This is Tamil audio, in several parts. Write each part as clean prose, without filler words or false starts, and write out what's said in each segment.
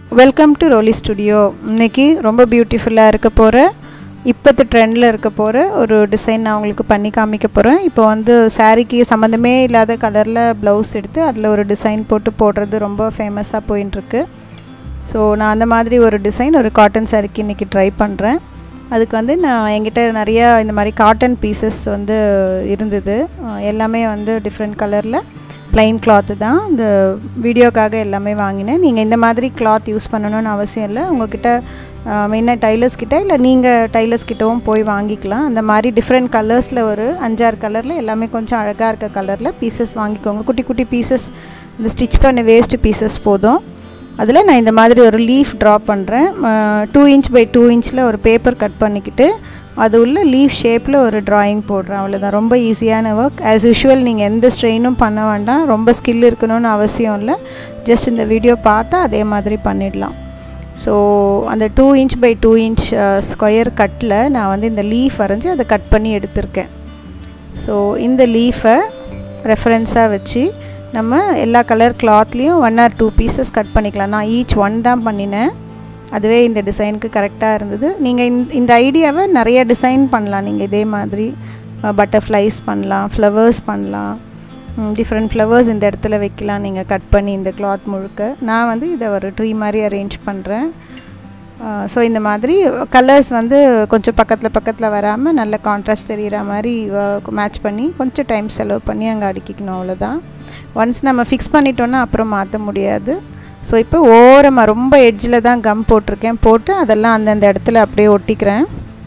Welcome to ரோலி studio. இன்றைக்கி ரொம்ப பியூட்டிஃபுல்லாக இருக்க போகிற இப்போத்து ட்ரெண்டில் இருக்க போகிற ஒரு டிசைன் நான் உங்களுக்கு பண்ணி காமிக்க போகிறேன். இப்போ வந்து சாரீக்கு சம்மந்தமே இல்லாத கலரில் ப்ளவுஸ் எடுத்து அதில் ஒரு டிசைன் போடுறது ரொம்ப ஃபேமஸாக போயின்ட்டுருக்கு. ஸோ நான் அந்த மாதிரி ஒரு டிசைன் ஒரு காட்டன் சாரீக்கு இன்றைக்கி ட்ரை பண்ணுறேன். அதுக்கு வந்து நான் என்கிட்ட நிறையா இந்த மாதிரி காட்டன் பீசஸ் வந்து இருந்தது. எல்லாமே வந்து டிஃப்ரெண்ட் கலரில் ப்ளைன் கிளாத்து தான் இந்த வீடியோக்காக எல்லாமே வாங்கினேன். நீங்கள் இந்த மாதிரி கிளாத் யூஸ் பண்ணணும்னு அவசியம் இல்லை. உங்கள்கிட்ட மெயினாக டைலர்ஸ்கிட்ட இல்லை நீங்கள் டைலர்ஸ்கிட்டவும் போய் வாங்கிக்கலாம். அந்த மாதிரி டிஃப்ரெண்ட் கலர்ஸில் ஒரு 5-6 கலரில் எல்லாமே கொஞ்சம் அழகாக இருக்க கலரில் பீசஸ் வாங்கிக்கோங்க. குட்டி குட்டி பீசஸ் இந்த ஸ்டிச் பண்ண வேஸ்ட்டு பீசஸ் போதும். அதில் நான் இந்த மாதிரி ஒரு லீஃப் ட்ரா பண்ணுறேன். 2 இன்ச் பை 2 இன்ச்சில் ஒரு பேப்பர் கட் பண்ணிக்கிட்டு அது உள்ள லீஃப் ஷேப்பில் ஒரு ட்ராயிங் போடுறேன். அவ்வளோதான், ரொம்ப ஈஸியான ஒர்க். ஆஸ் யூஷுவல் நீங்கள் எந்த ஸ்ட்ரெயினும் பண்ண வேண்டாம், ரொம்ப ஸ்கில் இருக்கணும்னு அவசியம் இல்லை. ஜஸ்ட் இந்த வீடியோ பார்த்தா அதே மாதிரி பண்ணிடலாம். ஸோ அந்த 2 இன்ச் பை 2 இன்ச் ஸ்கொயர் கட்டில் நான் வந்து இந்த லீஃப் வரைஞ்சி அதை கட் பண்ணி எடுத்திருக்கேன். ஸோ இந்த லீஃபை ரெஃபரன்ஸாக வச்சு நம்ம எல்லா கலர் கிளாத்லேயும் 1 or 2 பீசஸ் கட் பண்ணிக்கலாம். நான் ஈச் 1 தான் பண்ணினேன். அதுவே இந்த டிசைனுக்கு கரெக்டாக இருந்தது. நீங்கள் இந்த ஐடியாவை நிறைய டிசைன் பண்ணலாம். நீங்கள் இதே மாதிரி பட்டர்ஃப்ளைஸ் பண்ணலாம், ஃப்ளவர்ஸ் பண்ணலாம், டிஃப்ரெண்ட் ஃப்ளவர்ஸ் இந்த இடத்துல வைக்கலாம் நீங்கள் கட் பண்ணி இந்த கிளாத் முழுக்க. நான் வந்து இதை ஒரு ட்ரீ மாதிரி அரேஞ்ச் பண்ணுறேன். ஸோ இந்த மாதிரி கலர்ஸ் வந்து கொஞ்சம் பக்கத்தில் வராமல் நல்ல கான்ட்ராஸ்ட் தெரிகிற மாதிரி மேட்ச் பண்ணி கொஞ்சம் டைம் செலவு பண்ணி அங்கே அடுக்கிக்கணும். அவ்வளோதான். ஒன்ஸ் நம்ம ஃபிக்ஸ் பண்ணிட்டோன்னா அப்புறம் மாற்ற முடியாது. ஸோ இப்போ ஓரமாக ரொம்ப எட்ஜில் தான் கம் போட்டிருக்கேன். போட்டு அதெல்லாம் அந்தந்த இடத்துல அப்படியே ஒட்டிக்கிறேன்.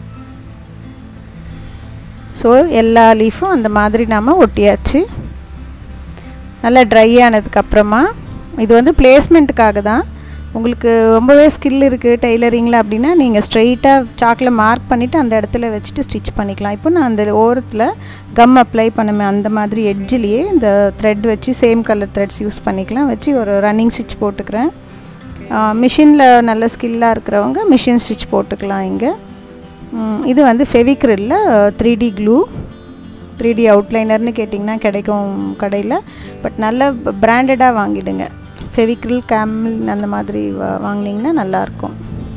ஸோ எல்லா லீஃபும் அந்த மாதிரி நாம் ஒட்டியாச்சு. நல்லா ட்ரை ஆனதுக்கப்புறமா இது வந்து பிளேஸ்மெண்ட்டுக்காக தான். உங்களுக்கு ரொம்பவே ஸ்கில் இருக்குது டெய்லரிங்கில் அப்படின்னா நீங்கள் ஸ்ட்ரெயிட்டாக சாக்கில் மார்க் பண்ணிவிட்டு அந்த இடத்துல வச்சுட்டு ஸ்டிச் பண்ணிக்கலாம். இப்போ நான் அந்த ஓரத்தில் கம் அப்ளை பண்ணுவேன். அந்த மாதிரி எட்ஜிலேயே இந்த த்ரெட் வச்சு சேம் கலர் த்ரெட்ஸ் யூஸ் பண்ணிக்கலாம். வச்சு ஒரு ரன்னிங் ஸ்டிச் போட்டுக்கிறேன். மிஷினில் நல்ல ஸ்கில்லாக இருக்கிறவங்க மிஷின் ஸ்டிச் போட்டுக்கலாம். இங்கே இது வந்து ஃபெவிக்ரில்ல 3D க்ளூ 3D அவுட்லைனர்னு கேட்டிங்கன்னா கிடைக்கும் கடையில். பட் நல்ல பிராண்டடாக வாங்கிடுங்க. ஃபெவிக்ரில், கேமல் அந்த மாதிரி வாங்கினீங்கன்னா நல்லாயிருக்கும்.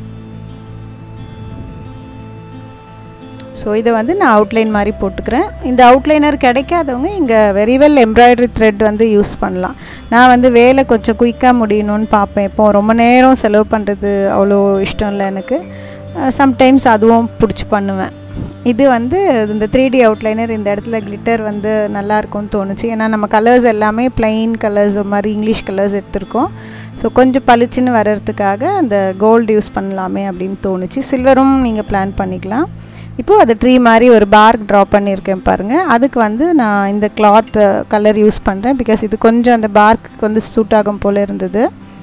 ஸோ இதை வந்து நான் அவுட்லைன் மாதிரி போட்டுக்கிறேன். இந்த அவுட்லைனர் கிடைக்காதவங்க இங்கே வெரிவெல் எம்ப்ராய்டரி த்ரெட் வந்து யூஸ் பண்ணலாம். நான் வந்து வேலை கொஞ்சம் குயிக்காக முடியணும்னு பார்ப்பேன். இப்போது ரொம்ப நேரம் செலவு பண்ணுறது அவ்வளோ இஷ்டம் இல்லை எனக்கு. சம்டைம்ஸ் அதுவும் பிடிச்சி பண்ணுவேன். இது வந்து இந்த 3D அவுட்லைனர் இந்த இடத்துல கிளிட்டர் வந்து நல்லாயிருக்கும்னு தோணுச்சு. ஏன்னா நம்ம கலர்ஸ் எல்லாமே ப்ளைன் கலர்ஸ் மாதிரி இங்கிலீஷ் கலர்ஸ் எடுத்திருக்கோம். ஸோ கொஞ்சம் பளிச்சுன்னு வர்றதுக்காக அந்த கோல்டு யூஸ் பண்ணலாமே அப்படின்னு தோணுச்சு. சில்வரும் நீங்கள் பிளான் பண்ணிக்கலாம். இப்போது அது ட்ரீ மாதிரி ஒரு பார்க் ட்ரா பண்ணியிருக்கேன் பாருங்கள். அதுக்கு வந்து நான் இந்த கிளாத் கலர் யூஸ் பண்ணுறேன். பிகாஸ் இது கொஞ்சம் அந்த பார்க்குக்கு வந்து சூட் ஆகும் போல் இருந்தது.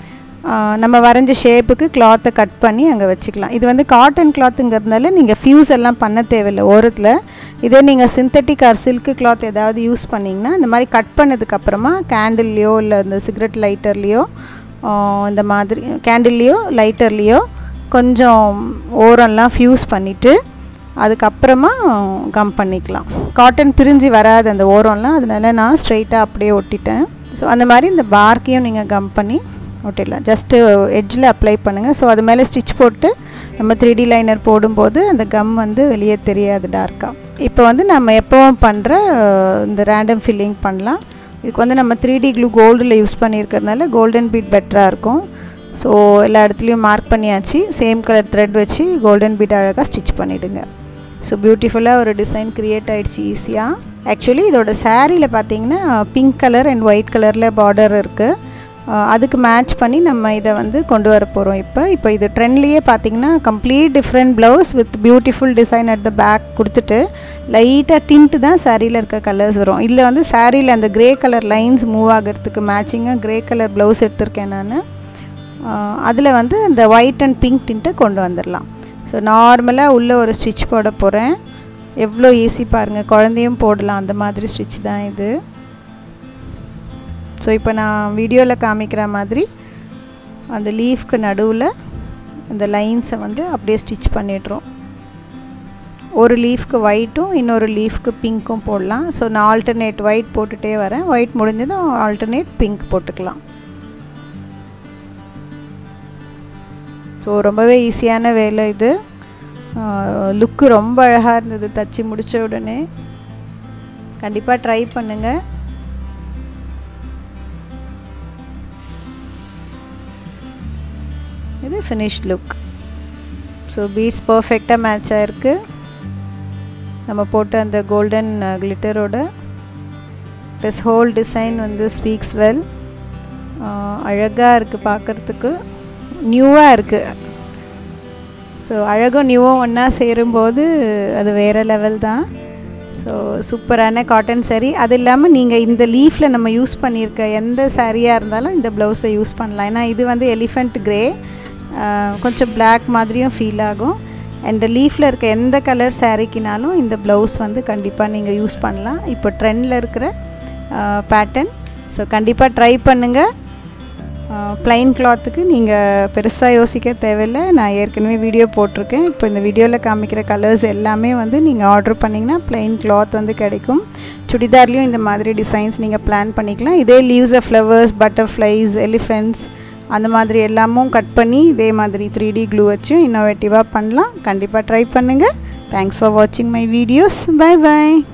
நம்ம வரைஞ்ச ஷேப்புக்கு கிளாத்தை கட் பண்ணி அங்கே வச்சுக்கலாம். இது வந்து காட்டன் கிளாத்துங்கிறதுனால நீங்கள் ஃப்யூஸ் எல்லாம் பண்ண தேவையில்லை ஓரத்தில். இதே நீங்கள் சிந்தட்டிக் ஆர் சில்க்கு கிளாத் ஏதாவது யூஸ் பண்ணிங்கன்னா இந்த மாதிரி கட் பண்ணதுக்கப்புறமா கேண்டில்லையோ இல்லை இந்த சிகரெட் லைட்டர்லேயோ இந்த மாதிரி கேண்டில்லையோ லைட்டர்லேயோ கொஞ்சம் ஓரம்லாம் ஃப்யூஸ் பண்ணிவிட்டு அதுக்கப்புறமா கம் பண்ணிக்கலாம். காட்டன் பிரிஞ்சு வராது அந்த ஓரம்லாம். அதனால நான் ஸ்ட்ரெயிட்டாக அப்படியே ஒட்டிட்டேன். ஸோ அந்த மாதிரி இந்த பார்க்கையும் நீங்கள் கம் பண்ணி ஒட்டிடலாம். ஜஸ்ட்டு எட்ஜில் அப்ளை பண்ணுங்கள். ஸோ அது மேலே ஸ்டிச் போட்டு நம்ம 3D லைனர் போடும்போது அந்த கம் வந்து வெளியே தெரியாது டார்க்காக. இப்போ வந்து நம்ம எப்போவும் பண்ணுற இந்த ரேண்டம் ஃபில்லிங் பண்ணலாம். இதுக்கு வந்து நம்ம 3D க்ளூ கோல்டில் யூஸ் பண்ணியிருக்கிறதுனால கோல்டன் பீட் பெட்டராக இருக்கும். ஸோ எல்லா இடத்துலையும் மார்க் பண்ணியாச்சு. சேம் கலர் த்ரெட் வச்சு கோல்டன் பீட் அழகாக ஸ்டிச் பண்ணிவிடுங்க. ஸோ பியூட்டிஃபுல்லாக ஒரு டிசைன் க்ரியேட் ஆகிடுச்சு ஈஸியாக. ஆக்சுவலி இதோட சாரியில் பார்த்தீங்கன்னா பிங்க் கலர் அண்ட் ஒயிட் கலரில் பார்டர் இருக்குது. அதுக்கு மேட்ச் பண்ணி நம்ம இதை வந்து கொண்டு வர போகிறோம். இப்போ இது ட்ரெண்ட்லேயே பார்த்தீங்கன்னா complete different blouse with beautiful design at the back கொடுத்துட்டு லைட்டாக டிண்ட்டு தான் சாரியில் இருக்க கலர்ஸ் வரும். இதில் வந்து சாரியில் அந்த க்ரே கலர் லைன்ஸ் மூவ் ஆகிறதுக்கு மேட்சிங்காக க்ரே கலர் ப்ளவுஸ் எடுத்திருக்கேன் நான். அதில் வந்து அந்த ஒயிட் அண்ட் பிங்க் டிண்ட்டை கொண்டு வந்துடலாம். ஸோ நார்மலாக உள்ளே ஒரு ஸ்டிச் போட போகிறேன். எவ்வளோ ஈஸி பாருங்கள், குழந்தையும் போடலாம். அந்த மாதிரி ஸ்டிச் தான் இது. ஸோ இப்போ நான் வீடியோவில் காமிக்கிற மாதிரி அந்த லீஃப்க்கு நடுவில் அந்த லைன்ஸை வந்து அப்படியே ஸ்டிச் பண்ணிடுறோம். ஒரு லீஃப்க்கு ஒயிட்டும் இன்னொரு லீஃப்க்கு பிங்க்கும் போடலாம். ஸோ நான் ஆல்டர்னேட் ஒயிட் போட்டுகிட்டே வரேன். ஒயிட் முடிஞ்சதும் ஆல்டர்னேட் பிங்க் போட்டுக்கலாம். ஸோ ரொம்பவே ஈஸியான வேலை இது. லுக்கு ரொம்ப அழகாக இருந்தது தச்சு முடித்த உடனே. கண்டிப்பாக ட்ரை பண்ணுங்கள். இது ஃபினிஷ்ட் லுக். ஸோ பீட்ஸ் பர்ஃபெக்டாக மேட்ச் ஆகிருக்கு நம்ம போட்ட அந்த கோல்டன் கிளிட்டரோட. ப்ளஸ் ஹோல் டிசைன் வந்து ஸ்பீக்ஸ் வெல். அழகாக இருக்குது பார்க்குறதுக்கு, நியூவாக இருக்குது. ஸோ அழகும் நியூவும் ஒன்றா சேரும்போது அது வேறு லெவல் தான். ஸோ சூப்பரான காட்டன் சாரீ. அது இல்லாமல் நீங்கள் இந்த லீஃபில் நம்ம யூஸ் பண்ணியிருக்க எந்த சாரியாக இருந்தாலும் இந்த ப்ளவுஸை யூஸ் பண்ணலாம். ஏன்னா இது வந்து எலிஃபண்ட் க்ரே, கொஞ்சம் பிளாக் மாதிரியும் ஃபீல் ஆகும். அண்ட் லீஃபில் இருக்க எந்த கலர் சாரீக்கினாலும் இந்த ப்ளவுஸ் வந்து கண்டிப்பாக நீங்கள் யூஸ் பண்ணலாம். இப்போ ட்ரெண்டில் இருக்கிற பேட்டர்ன். ஸோ கண்டிப்பாக ட்ரை பண்ணுங்கள். ப்ளைன் கிளாத்துக்கு நீங்கள் பெருசாக யோசிக்க தேவையில்லை. நான் ஏற்கனவே வீடியோ போட்டிருக்கேன். இப்போ இந்த வீடியோவில் காமிக்கிற கலர்ஸ் எல்லாமே வந்து நீங்கள் ஆர்டர் பண்ணிங்கன்னா ப்ளைன் கிளாத் வந்து கிடைக்கும். சுடிதார்லேயும் இந்த மாதிரி டிசைன்ஸ் நீங்கள் பிளான் பண்ணிக்கலாம். இதே leaves of flowers, butterflies, elephants அந்த மாதிரி எல்லாமும் கட் பண்ணி இதே மாதிரி 3D க்ளூ வச்சும் இன்னோவேட்டிவாக பண்ணலாம். கண்டிப்பாக ட்ரை பண்ணுங்கள். தேங்க்ஸ் ஃபார் வாட்சிங் மை வீடியோஸ். Bye by.